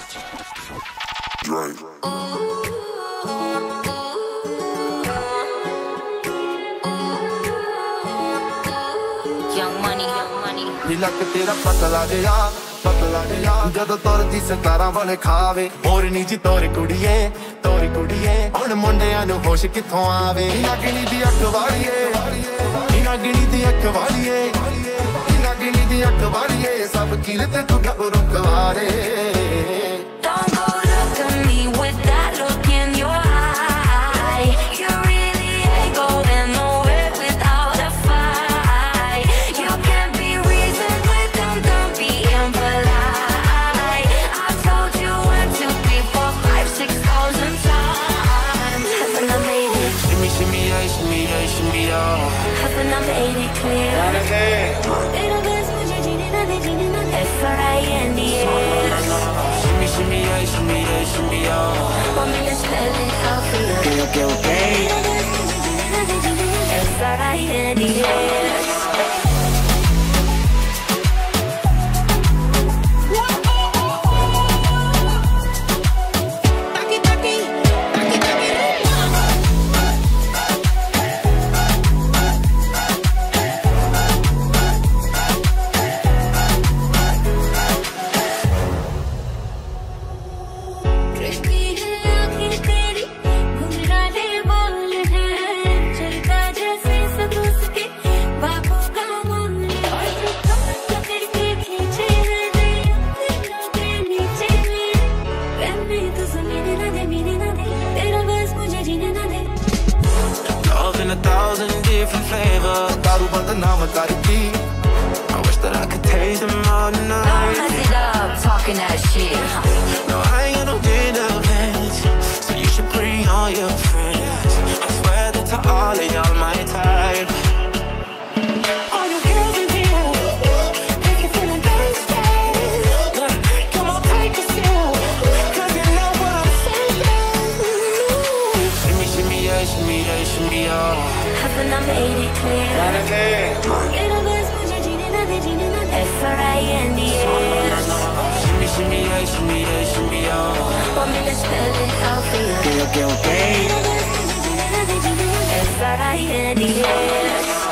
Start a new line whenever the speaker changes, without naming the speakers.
Drink.
ਲੱਕ ਤੇਰਾ ਪਤਲਾ ਜਿਹਾ ਜਦੋਂ ਤੁਰਦੀ ਸਤਾਰਾਂ ਵਾਲੇ ਖਾਵੇ ਮੋਰਨੀ ਜੀ ਤੋਰੀ ਕੁੜੀਏ ਹੁਣ ਮੁੰਡਿਆਂ ਨੂੰ ਹੋਸ਼ ਕਿੱਥੋਂ ਆਵੇ ਨਾਗਣੀ ਦੀ ਅੱਖ ਵਾਲੀਏ ਨਾਗਣੀ ਦੀ ਅੱਖ ਵਾਲੀਏ ਨਾਗਣੀ ਦੀ ਅੱਖ ਵਾਲੀਏ ਸਭ ਕੀਲ ਤੇ ਤੂੰ ਗੱਭਰੂ ਕਵਾਰੇ
I made it clear. Little bit मुझे जीने ना दे F-R-I-N-D-S.
Shimmy, shimmy,
Want me to spell it out for you?
Okay.
Little bit मुझे जीने ना दे F-R-I-N-D-S.
In 1,000 different flavors दारू बदनाम करती I wish that I could taste them all night.
Mess it up, talking that shit.
No, I ain't got no dinner plans, so you should bring all your friends. I swear that to all of y'all my type. All you girls in here, make you feeling thirsty. Come on, take a sip, 'cause you know what I'm saying. Shimmy, shimmy,
Haven't I made it clear? Little bit मुझे जीने ना दे F-R-I-N-D-S.
shimmy,
Want me to spell it out for you?
okay.
Little bit मुझे जीने ना दे F-R-I-N-D-S.